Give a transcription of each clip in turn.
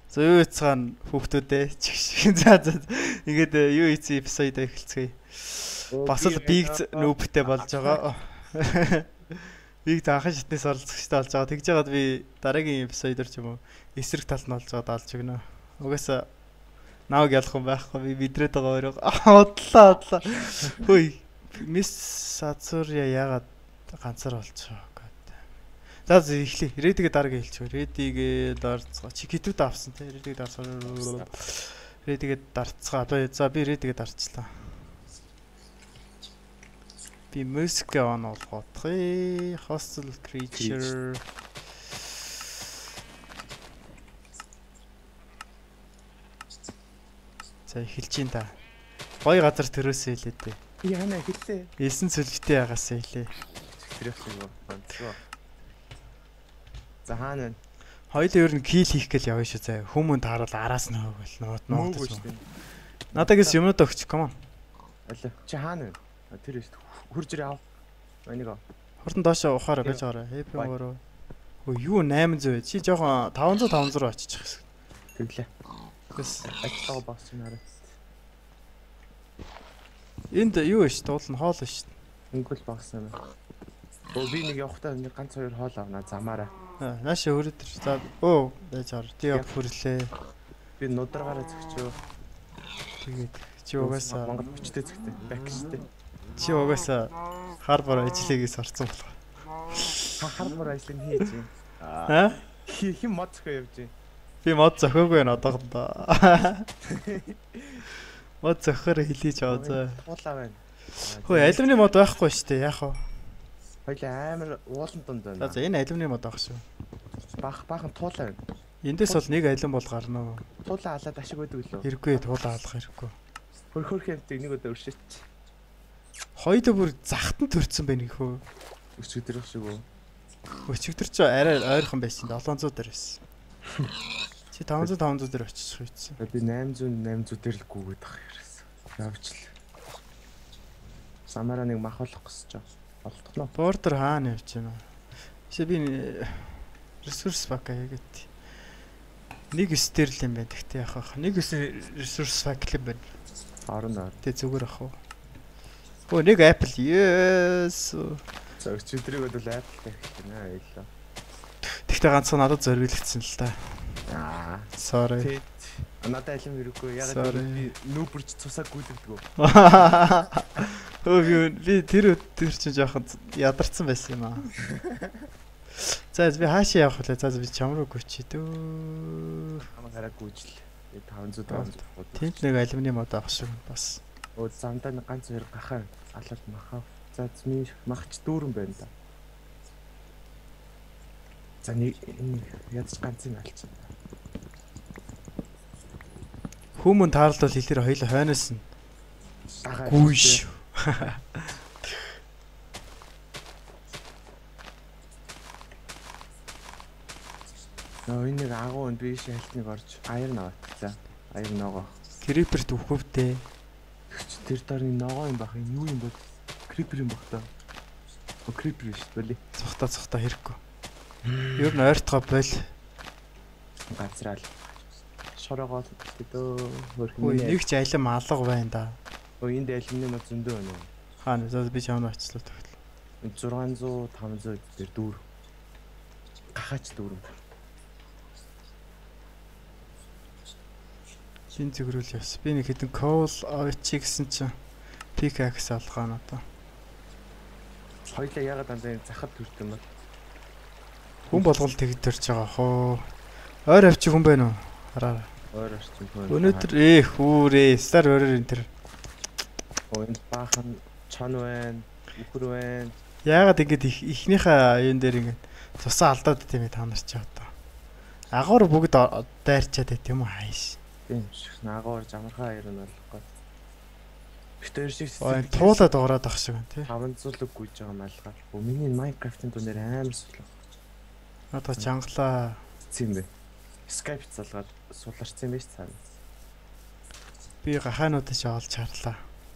Зөө цаана хүүхдүүдээ чигш. За ингээд юу ийцэн эпизод эхэлцгээе. Бас л биг нүүбтэй болж байгаа. Биг анхан шатнаас оролцогчтой болж байгаа. Тэгж жагаад би дараагийн эпизодор ч юм уу эсрэг талд нь болж байгаа даалж өгнө. Угаасаа нааг ялах юм байхгүй. Би бидрээд байгаа өөрөө. Одлаа. Хөөе. Мисс Сацуря яагаад ганцаар болчихоо. За эхлэе. Редигээ дараагийн хэлчихв. Редигээ дарцгаа. Чи хитүүд авсан те. Редигээ дарцгаа. Редигээ дарцгаа. За би редигээ дарчлаа. Би music on болгоодгоо. Hostile creature. За эхэлж ин та. Гоё газар төрөөсөө хэлээ дээ. Яна хэлээ. Элсэн цөлгтэй ягаасаа хэлээ. Тэрхүү байна. За хаана вэ? Хоёул ер нь кил хийх гээл явна шүү заа. Хүмүүн тааруул араас нь хөвөл нууц. Надад гэс юмнууд өгч. Come on. Алаа. Чи хаана вэ? Тэр хурж ирээ ав. Энийг. Хурдан доошоо ухаараа байж байгаарай. Хэпэн өөрөө. Хөө юу 800 вэ? Чи жоохон 500 очиж хэсэг. Тэглээ. Гэс ажлаа багс юм хараа. Энд юу вэ? Дуулна хоол шүү. Өнгөл багс юм. Би нэг явахдаа нэг ганц хоёр хоол авнаа замаараа. Наашаа хөрөд. За байж ар. Тий хөрлөө. Би нударгаараа зөгчөө. Тэгээд чи угаасаа Монгол хүчтэй зөгтэй. Бакштэй. Чи угаасаа харбор ажлыгээс орсон болох. Харбор ажлыг хийж юм. Хим мод зөхөө явж юм. Би мод зөхөөгүй байна одоохондоо. Мод зөхөөр хэлийч аваа заа. Туулаа байна. Хөөе алюминий мод байхгүй шүү дээ. Яах вэ? Хоёлаа амар уулан дунд байна. За энэ алюминий мод авах шүү. Баахан туулаа байна. Эндээс бол нэг алюм бол гарна уу? Туулаа алаад ашиг байдаг лөө. Хэрэггүй туулаа алах хэрэггүй. Хөрхөр хэмтэг нэг өдөр өршөөч. Хоёул бүр захтан төрцөн байна гэхүү. Өчигдөр шиг үү? Өчигдөр ч арай ойрхон байсан. 700 дээр байсан. Чи 500 дээр очих үйцэн. Би 800 дээр л гүгээд ах хэрэгсэн. Явж л. Самара нэг махуулах гэж байна. Олдоно. Бордер хаана явж байна? Би ресурс бака ягээд. Нэг стерл юм байна. Тэгтээ яах вэ? Нэг ресурс бак юм байна. Орно. Тэ зүгээр ах уу. Өө нэг апл. Yes. За өчигдрийг бол апл гэх юм аа ялла. Тэгтээ ганцхан надад зориулагдсан л та. Sorry. Надад алим хэрэггүй. Ягаад би нүүбэрч цусаа гүйлэгдэггүй. Би тэр чинь жоохон ядарсан байсан юм аа. За би хаашаа явах вэ? За би чамруу гүчи дөө. Хамаа хараа гүйжл. 500 Тэнд нэг алюминий мод авах шиг бас. Өө замдаа нэг ганц хоёр гахаа алалт махав. За зми махч дүүрэн байна да. За нэг ядч ганцын алчин. Хүмүүн таарлал хэлээр хоёул хойноос нь гүйш. Энэ нэг агуу өнд биш хальтныг орж аяр наваатлаа. Аяр ногоо. Крипер төвхөвтэй. Тэр дарын ногоо юм бах юу юм бол крипер юм бах та. Крипер шүү дээ. Цухта хэрэггүй. Ер нь ойртгоо бол газраал. Шороогоо гэдэг хөрхөн нэг ч алим алга байна да. Энд алимны мод зөндөө байна уу? Хаана би чамд очлоо тэгвэл. 600 500 дээр дүүр. Гахаач дүүр. Шин зэгрүүл явс. Би нэг хэдэн коул очи гэсэн чинь пикакс алгаа надаа. Хоёлаа ягаад андаа захад төрд юм бол. Хүн болгол тэгж төрж байгаа хоо. Ойр авчих хүн байна уу? Хараа. Ойр авчих хүн. Өнөөдөр хүүрээ стар өөрөөр энэ тэр. Энд баахан чон байна, үхэр байна. Яагаад ингэж ихнийхээ юун дээр ингэ тусаа алдаад тийм ээ та нар ч одоо. Агуур бүгд дайрчаад байт юм уу хайш. Тийм шиг наагуур жамархаа аяр нь болохгүй. Битэр шиг туулаад ороод ах шиг байна тий. 500 л гүйж байгаа малгай. Миний Minecraft-ын дүн дээр амар суулаа. Одоо чангалаа. Тийм бэ. Skype залгаад сууларсан юм биш цаана. Би гахаануудаа ч олж харлаа.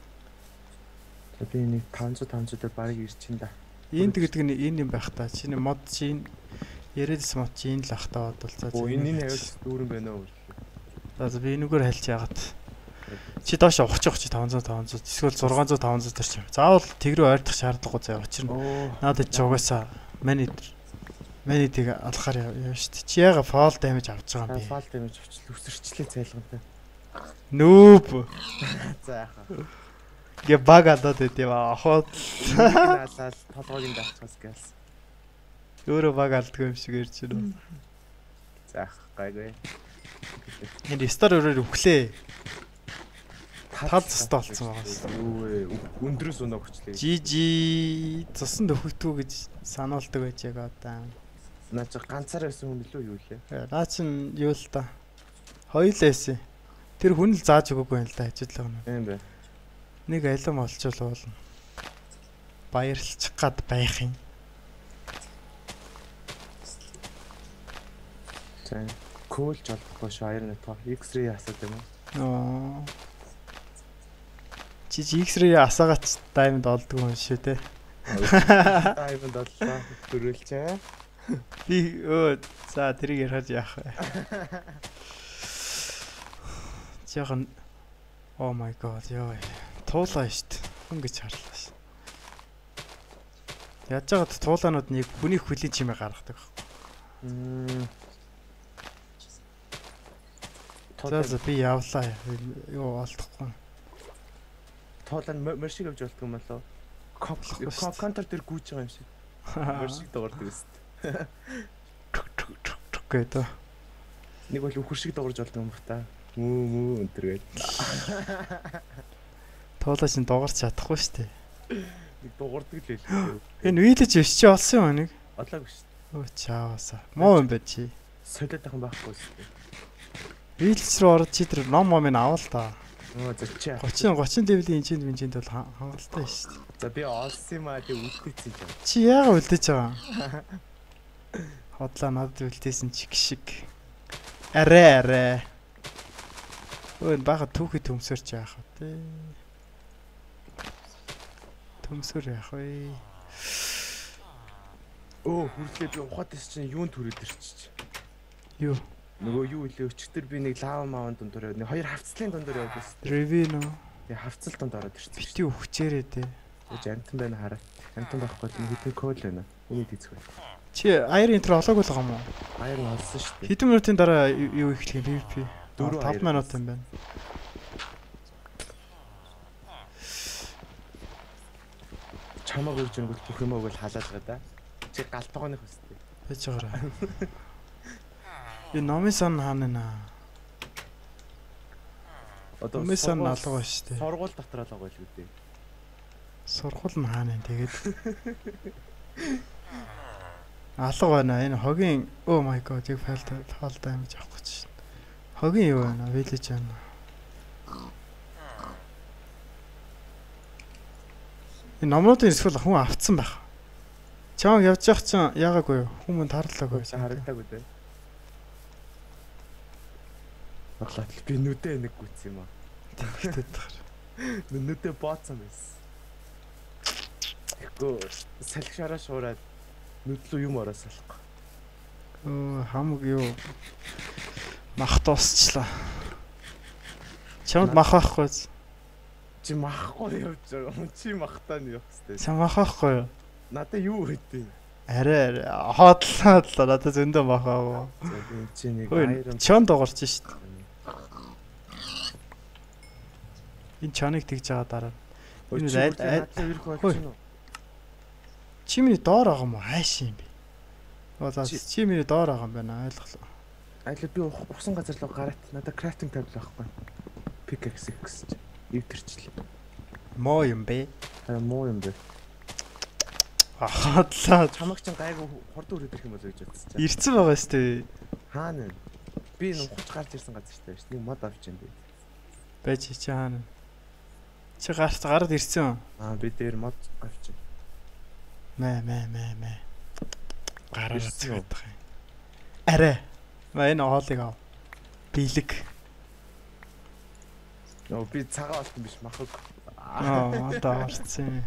Би нэг 500 дээр барыг ирчин да. Энд гэдэг нь энэ юм байх та. Чиний мод чинь яриадс мод чинь л ах та бодвол за. Энэ аюул дүүрэн байна уу? За би энэгээр хэлж яагаад. Чи доош ухчих чи 500 эсвэл 600 500 төр чи. Заавал тэг рүү ойртох шаардлагагүй заяа. Учир нь надад ч угаасаа манитыг алхахаар явна шүү дээ. Чи яага fall damage авч байгаа юм бэ? Fall damage авчлаа өсөрчлээ цайлгантай. Нүүб. За яхаа. Гэ баг алдаад байт юм аа. Хоод наалал толгойг нь даачхаас гэлс. Өөрөө баг алдгүй юм шиг ярьж байна. За гайгүй. Энэ стар өрөөр өглөө. Тал цустай болсон байгаа. Өндрөөс өнөө хүчлээ. Жижи цусан дөхөгдгүү гэж сануулдаг байж байгаа одоо. Наа чи ганцаар байсан хүн билүү юу лээ? Наа чин юу л та. Хоёулээсэн. Тэр хүн л зааж өгөөгүй юм л да ажиллах нь. Тийм бай. Нэг алим олчвол баярлчих гад байх юм. Тийм. Коолж олдохгүй шүү Iron Net X-ray асаад юм уу? Чи X-ray асаагач diamond олдгүй юм шүү те. Diamond оллоо. Төрүүлчээ. Би за тэрийг ярихад яах вэ? Жаахан oh my god яа. Туулаа штт. Хүн гэж харлаа ш. Яаж жагаад туулаанууд нэг хүний хөлийн чимээ гаргадаг байхгүй. За би явлаа. Юу олдохгүй. Туулаа мөршиг авч болтгүй юм болоо. Контор дээр гүйж байгаа юм шиг. Мөршиг дуурдаг өст. Гэдэг. Нэг бол үхэр шиг дуурж болдог юм бах та. Мүү өнтэргээд. Туулаа шин дуурч чадахгүй штэ. Нэг дуурдаг л хэлээ. Энэ вилэж биш чи олсон юм нэг. Олоогүй штэ. Өө чааваса. Муу юм бэ чи. Солиод ахын байхгүй штэ. Вилж руу орж чи тэр ном момыг авал та. За 30 левлийн энчент бол хангалттай штэ. За би олсон юм аа тэг үлдээсэн юм. Чи яага үлдээж байгаа? Хотлоо надад үлдээсэн чи гişиг. Арай. Өө бага түүхий төмсөрч яах вэ? Төмсөр яах вэ? Хүрлээ би ухаатас чинь юунд төрөөд ирчих. Юу? Нөгөө юу илээ өчтөр би нэг лава маун дундор яваад нэг хоёр хавцлын дундор яваад байсан. Ревино. Тэгээ хавцал донд ороод ирчихсэн. Бити өгчээрээ дээ. Тэгэж амтан байна хараа. Амтан байхгүй нэг хэдэн кол байна. Энийг хийцгүй. Чи Air Intro олоогүй л байгаа юм уу? Air олсон шүү дээ. Хэдэн минутын дараа юу ихлэх юм PvP? 5 минут юм байна. Чамаг үрж өнгөл бүх юм өгөл халаалгаа да. Чи галтгооных өстэй. Байж байгаарай. Энэ номын сан хаана нэ? Одоо номын сан алга ба штэ. Сургууль дотор л байгаа л үү дээ. Сургууль нь хаана нэ тэгээд. Алга байна. Энэ хогийн oh my god яг fall damage авах гэж шин. Хогийн юу байна? Village байна. Энэ номнуудын эсвэл хүн автсан байх. Чааг явж явах чинь яагаагүй юу? Хүмүүс тарлаагүй. Харагдаагүй дээ. Баглаа би нүдээ нэг гүйтсэн юм аа. Тэгтээ тахаар. Нүдээ бооцсон байсан. Тэгэхгүй салхишаараа шуураад нүдлөө юм ороо салах. Хамаг юу мах дуусчлаа. Чамд мах байхгүй. Чи махгүй явж байгаа юм. Чи махтаа нь явах хэрэгтэй. Чам мах байхгүй юу? Надаа юу хэдэ? Арай хоодлоо надад зөндөө мах аа. Чи нэг айрон чон дуурч шít. Энэ чоныг тэгж байгаа дараа. Чимний доор байгаа юм уу? Хайш юм бэ? Одоо чимний доор байгаа юм байна ойлголоо. Айлаа би усан газар руу гараад надад крафтинг тавил байхгүй. Pickaxe гэж. Ивтэрчлээ. Моо юм бэ? Муу юм бэ. Ахадлаа. Чамаг ч гайгүй хурд өрөөд ирэх юм болоо гэж бодсон. Ирцэн байгаа шүү дээ. Хаана? Би нухаж гарч ирсэн газар шүү дээ. Нэг мод авч юм бэ. Байж чи хаана? Чи гараад ирсэн. Би дээр мод авч. Мэ. Гараад цэвэт байгаа юм. Арай. Энэ хоолыг ав. Билэг. Би цагаан олсон биш махаг. Одоо орцсон.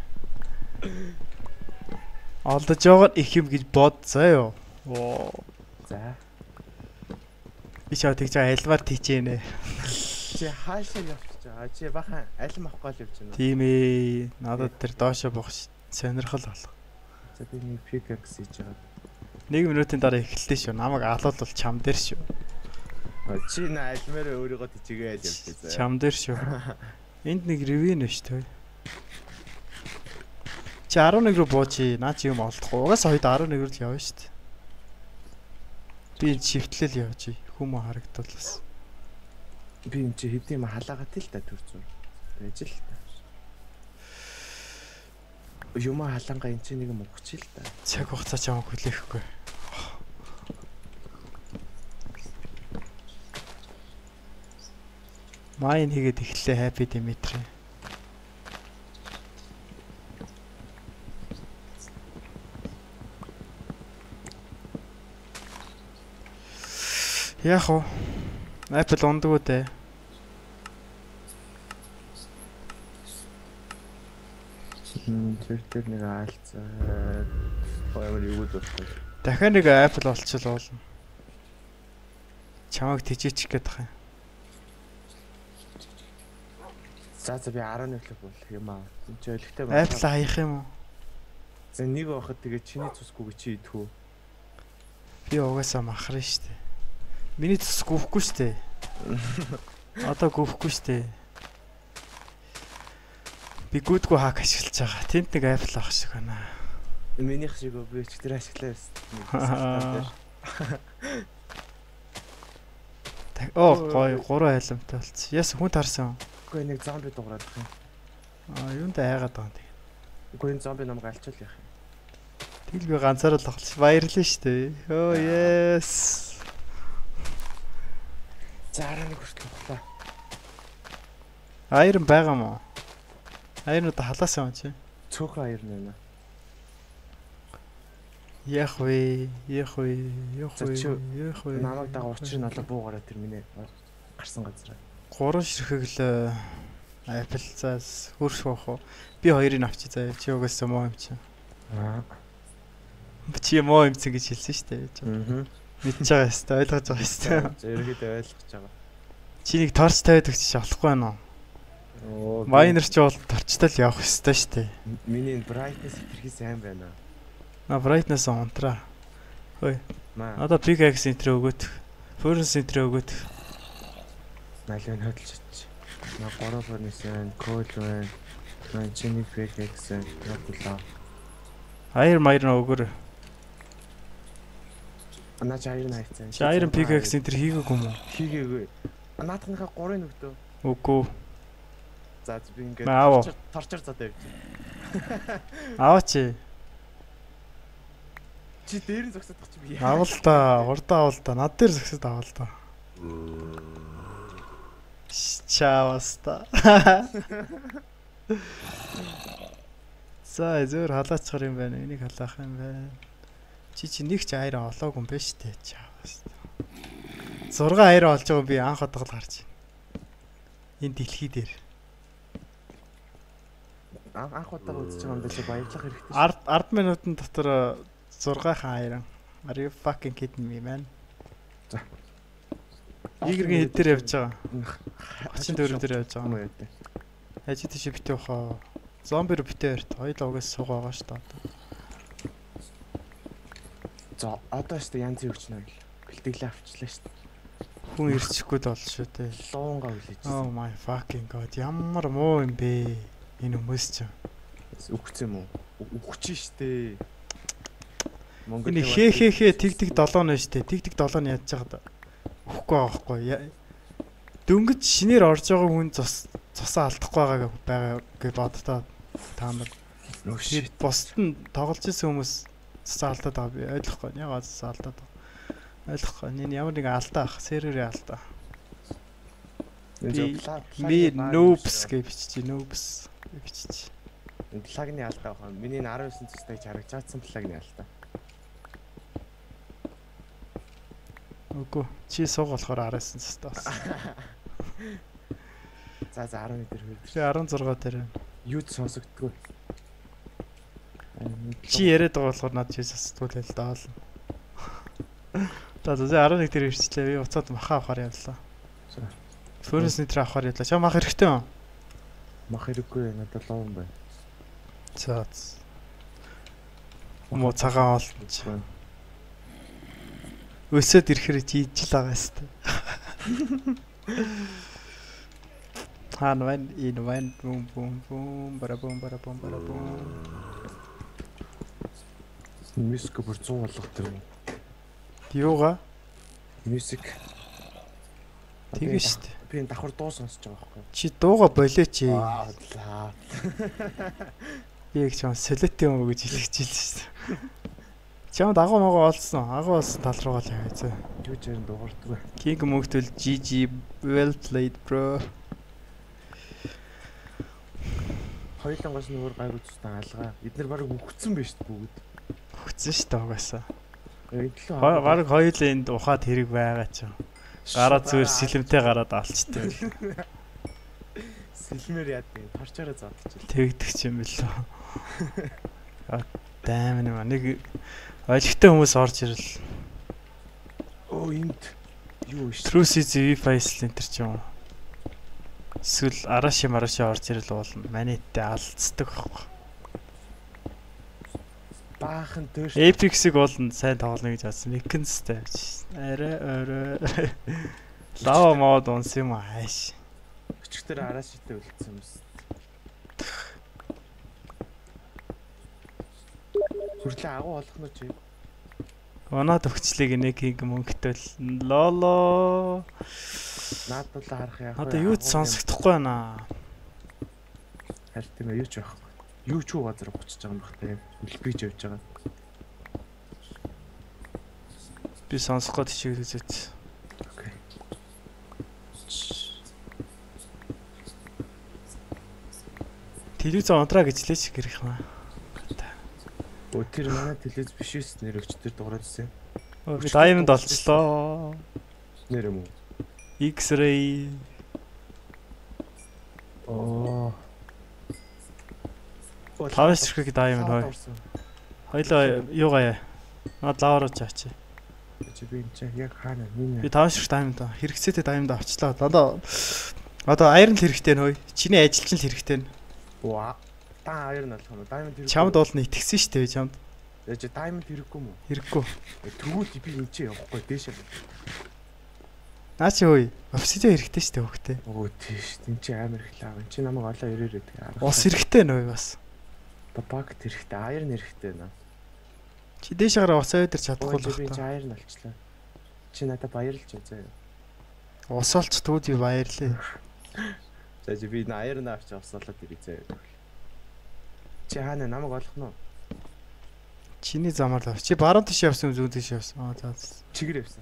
Олдож байгаа их юм гэж бод заяа. За. Би чаа тэгж байгаа альваар тийчээнэ. Чи хаашаа явчих чаа. Чи бахан алим авахгүй л явж байна. Тийм ээ. Надад тэр доошо бох сонирхол болох. За би нэг pickaxe хийж байгаа. 1 минутын дараа эхэллээ шүү. Намайг алуулвал чам дээр шүү. Чи на альмаар өөрийгөө тийчгээд явчих. Чам дээр шүү. Энд нэг ревен нь шүү. Чи 11 руу буучи. Наа чи юм олдохгүй. Угаас хоёуд 11 руу л явна шүү. Би шифтлэл явж хүмүүс харагдуулсан. Би энэ чи хэдийн халаагаад л та төр зур. Байж л та. Юм халаангаа энэ чи нэг юм өгч л та. Цаг хугацаа ч амаг хүлээхгүй. Майн хийгээд эхлэе Happy Dimitri. Яах вэ? Apple ундаггүй дээ. Тэр нэг аалцаа. Хоёр юу болох. Дахиад нэг Apple олчихвол уулна. Чамайг тижээчих гээд байгаа юм. За би 11 л болох юм аа. Энд чи өлегтэй байна. Apple хаях юм уу? За нэг байхад тэгээ чиний цусгүйг чи идэх үү? Би угаасаа махрын штэ. Миний цус гүвхгүй штэ. Одоо гүвхгүй штэ. Би гүдгүү хак ашиглаж байгаа. Тэнд нэг Apple авах шиг байна. Минийх шиг би ч тэр ашиглаа байсан. Оо гой 3 айлмтай болц. Яс хүн тарсан. Үгүй нэг зомби дуурайх юм. Юунд айгаад байгаа юм тэг. Үгүй энэ зомби намайг алчуул яах юм. Тэгэл би ганцаараа л ахалж баярлаа штэ. Оо yes. Заараа нэг хүртэл боллоо. Айрон байгаа мó. Айрнууд халаасан юм чи. Цөөхөн айрн байна. Яах вэ? Намайг дага учрыг налаа буугараа тэр миний гарсан газар. 3 ширхэг л Apple-цаас хөрш бах уу. Би хоёрыг авчи заяа. Чи угаасаа муу юм чи. Чи муу юмцэн гэж хэлсэн шүү дээ. Мэдчихэж байгаа юм шүү. Ойлгож байгаа шүү. За ерөөдөө ойлгож байгаа. Чи нэг торч тавиад өгч болохгүй байна уу? Майнер ч бол торчтой л явах ёстой шүү дээ. Миний brightness ихэрхий сайн байна. Brightness онтраа. Хөөе. Одоо pickaxe intro өгөөд. Furnace intro өгөөд. Налын хөдөлж чиж. На 3 furnace байна, coal байна. На чиний pickaxe байна. Iron Iron өгөр. Анаа Iron хайцсан. Iron pickaxe intro хийгээгүй юм уу? Хийгээгүй. Наадхныхаа 3-ын өгдөө. Үгүй. За би ингээд торчор задаа явж байна. Аваач. Чи дээр нь зогсоодох чи би. Авал та, урдаа авал та. Над дээр зогсоод авал та. Чаваста. За зөөр халаачхар юм байна. Энийг халаах юм байна. Чи нэг ч айраа олоогүй юм байна штэ. Чаваста. 6 айраа олж байгаа би анх удаа гарч байна. Энэ дэлхий дээр. Анх удаа үзэж байгаа юм даа баярлах хэрэгтэй. 10 минутын дотор 6 айран. Are you fucking kidding me, man? За. Игэргийн хэд дээр явж байгаа? 34 дээр явж байгаа юм. Ажид тийш битээ хаа. Зомби руу битээ өрт. Хоёул угаас сууг байгаа шүү дээ. За одоо шүү дээ янз бүрч нэ. Бэлтгэлээ авчлаа шүү дээ. Хүн ирчихгүй л бол шүү дээ. Луунгаа үлээж. Oh my fucking god. Ямар муу юм бэ? Энэ хүмүүс ч. Үхчихсэн юм уу? Үхчихэн шүү дээ. Монгол хээ тэг 7 нь штэ. Тэг 7 нь ядж байгаа да. Үхгүй байхгүй. Дөнгөж шинээр орж байгаа хүн цусаа алдахгүй байгаа гэж боддоо та нар. Тэгээд босд нь тоглож исэн хүмүүс цусаа алдаад байгаа би ойлгохгүй. Ягаад цусаа алдаад байгаа. Ойлгохгүй. Энэ ямар нэг алдаа ах. Серверээ алдаа. Би noobs гэж бичиж noobs гэж бичиж. Плагны алдаа байгаа. Миний 19 цустай харагдчихсан плагны алдаа. Үгүй. Чи сууг болохоор 19 цустай болсон. За 11 дээр хөрдөж. Чи 16 дээр. Юу ч сонсогддгүй. Чи яриад байгаа болохоор над чи сонсдгүй л даа. За 11 дээр ирчлээ. Би уцаад махаа авахаар явлаа. За. Фөрнс нэтер авахаар явлаа. Чам мах хэрэгтэй юм. Мах хэрэггүй надад ловн байна. За. Мо цагаан олж. Өсөд ирэхээр жийжл байгаа хэвээр. Хан ван ин ван бум бум бум барабум. Мьюзик бүр 100 болгох тэр юм. Юугаа? Мьюзик. Тэгээ штт. Би энэ давхар дуу сонсож байгаа байхгүй. Чи дууга болооч. Аа. Би их чам солиотой юм уу гэж хэлчихэж штт. Чам дагуу могоо олсон. Агуу олсон тал руугаа л яваа зөө. Юу ч юм дуурдаг. King мөгтөл GG well played bro. Хоёулангаас нөр гайгүй зүстэн алгаа. Эднэр баг үхсэн байж шүү бүгд. Хүчсэн штт угаасаа. Баг хоёул энд ухаад хэрэг байгаа ч юм. Гараа зүгээр сэлэмтэй гараад алчтай. Сэлмэр яа гэдэг парчаараа заадчих. Тэгдэг ч юм билүү. Дайм нэг ойлгохтой хүмүүс орж ирэл. Оо энд юу ш. True CZ V-Files Center ч юм. Эсвэл араши орж ирэл болно. Манайтай алдцдаг байхгүй. Баахан дөш. Apex-ийг болно сайн тоглоно гэж бодсон. Weekends-тэй. Арай. Лава мод унс юм ааш. Өчигдөр арашитай үлдсэн юмс. Хүрлээ агуу олох нь чи. Оноо төгчлийг нэг хинг мөнгөтэй лоло. Наадуулаа харах яах вэ? Одоо юу ч сонсогдохгүй байна. Харин тийм ээ юу ч байхгүй. Юу ч уу газар буцаж байгаа юм бах тийм. Үлбийж явж байгаа. Би сонсох гээд чиг үзэж. Окей. Телевиз онтраа гэж лээч гэрх юм аа. Тэр манай телевиз биш эс нэр өчтөр дуурайд ирсэн. Би Diamond олчлоо. Нэр юм уу? X-ray. Оо. Тавс чирхэг Diamond хой. Хоёлоо юугаа. Наад лавраж ачи. Чи би энэ чинь яг хаана минь. Би тавс чирхэг Diamond хэрэгцээтэй Diamond авчлаа. Одоо Iron хэрэгтэй нөө. Чиний ажилчин л хэрэгтэй. Ваа. Та Iron алах нь Diamond хэрэггүй. Чамд бол итгэсэн шүү дээ чамд. Яаж Diamond хэрэггүй мүү? Хэрэггүй. Тэгвэл би энэ чинь явахгүй дээшээ. Наа чи хөөе. Obsidian хэрэгтэй шүү дээ хөхтэй. Өө тийш. Тин чи амар их лав. Чи намайг олоо ирээрээ тэгээ. Ус хэрэгтэй нөө бас. Бабагт хэрэгтэй. Iron хэрэгтэй наа. Чи дээшээ гараа уцаа өдр чадахгүй л би байна. чи Iron алчлаа. Чи надад баярлж заяа. Ус олч түүд би баярлаа. За чи би Iron авч авсаалаад ирээ заяа. Чи хаана намайг олох нь уу? Чиний замаар л. Чи баруун тийш явсан зүүн тийш явсан. За. Чигэр явсан.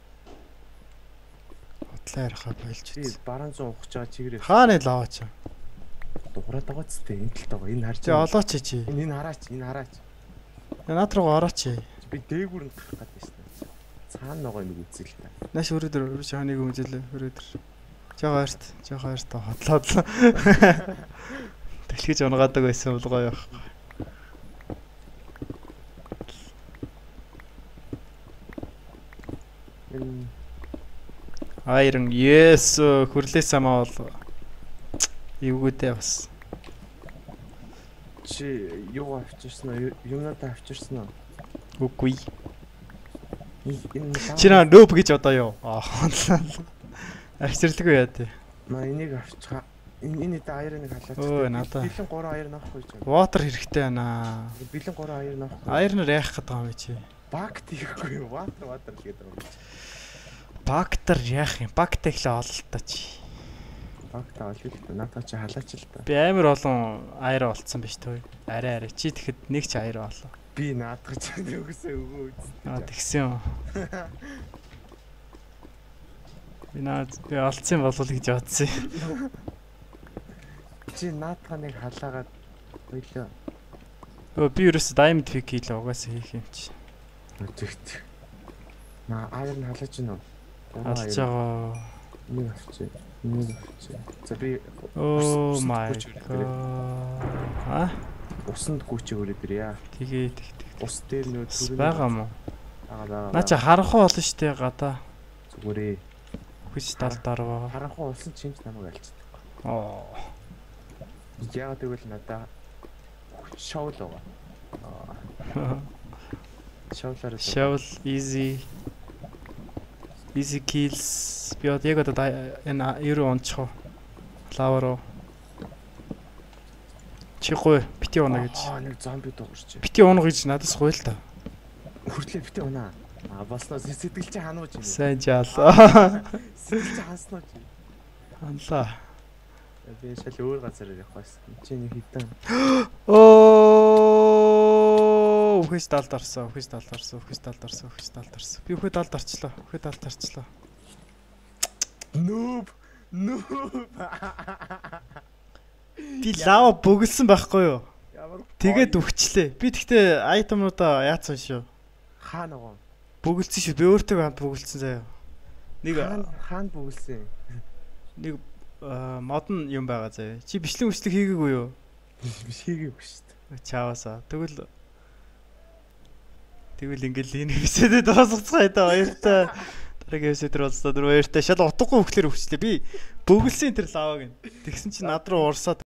Хотлоо ярихаа байлж би үзсэн. баруун зүүн ухаж байгаа чигэр явсан. Хаана л аваач. Дуурайд байгаа ч тийм энэ талд байгаа. Энэ харж. Чи олооч чи. Энэ хараач. Наад руу орооч. Би дээгүүр нь гарах гэдэг шүү дээ. Цаана байгаа нэг үзэл та. Нааш өрөөдөр шааныг өмжлөө өрөөдөр. Жоо хоёрт хотлоод л. Дэлхийж унгаадаг байсан бол гоё явах. Iron yes хүрлээ самаа бол эвгүүдээ бас. Чи юу авчирсан уу? Юмнуудаа авчирсан уу? Үгүй. Чи нөөп гэж одоо юу? Авчирлаггүй яа тий. Маа энийг авчихаа. Энэ Iron-ыг халаач. Өө надаа. Бэлэн 3 Iron авахгүй ч. Water хэрэгтэй байна. Бэлэн 3 Iron авахгүй. Iron-аар яах гэдэг юм чи? Багт хийхгүй юу? Water л гэдэг юм. Бактер яах юм? Бактай ихлэ ололтой чи. Багт олё л надаа чи халаач л та. Би амар олон Iron олцсон биш төө. Арай. Чи тэгэхэд нэг ч Iron олоо. Би наадах ч өгөөсөө өгөө үст. Тэгсэн юм. Би олцсон болов гэж бодсон. Чи наадах нэг халаагаад хоёлоо. Би ерөөсө Diamond pick хийлээ угаасаа хийх юм чи. Тэгт. Маа Iron халаач нь уу? Алж байгаа. Нэг авчи. За би Oh my god. Усанд гүчээ өрөөдөр яа. Тэгээ. Ус дээр нөө төрөв байгаа мó. Наа чи харанхуй олон штэ гадаа. Зүгээрээ. Хүч талдаар ба. Харанхуй улсын чимч намайг альцдаг. Оо. Яагаад гэвэл надаа шоул байгаа. Шоулаар easy kills. Би яг одоо энэ 90 онцгоо. Лавро. Чихгүй бити унаа гэж. Нэг зомби дуурч. Бити унаа гэж надаас гуйл та. Хүртлээ бити унаа. Босноо сэтгэл чи ханууж юм. Сайн жаалаа. Сэтгэл чи хансноо чи. Ханлаа. Би шал өөр газар явах байсан. Чи нэг хитэн. Оо, үхэж талд орсон. Би үхэж талд орчлоо. Noob. Би лава бөглсөн байхгүй юу? Тэгээд өвчлээ. Би тэгтээ айтемнуудаа яатсан шүү. Хаа нөгөө бөглсөн шүү. Би өөртөө хамт бөглсөн заяа. Нэг хаана бөглсөн? Нэг модон юм байгаа заяа. Чи бичлэг хийгээгүй юу? Биш хийгээгүй шүү дээ. Чаавасаа. Тэгвэл ингээл энэ эпизодод дуусгацгаая да баяртай. Дараагийн эпизодд уулзлаа. Баяртай. Шал утгагүй өгөхлөр өвчлээ. Би бөглсөн тэр лаваг. Тэгсэн чи над руу урсаад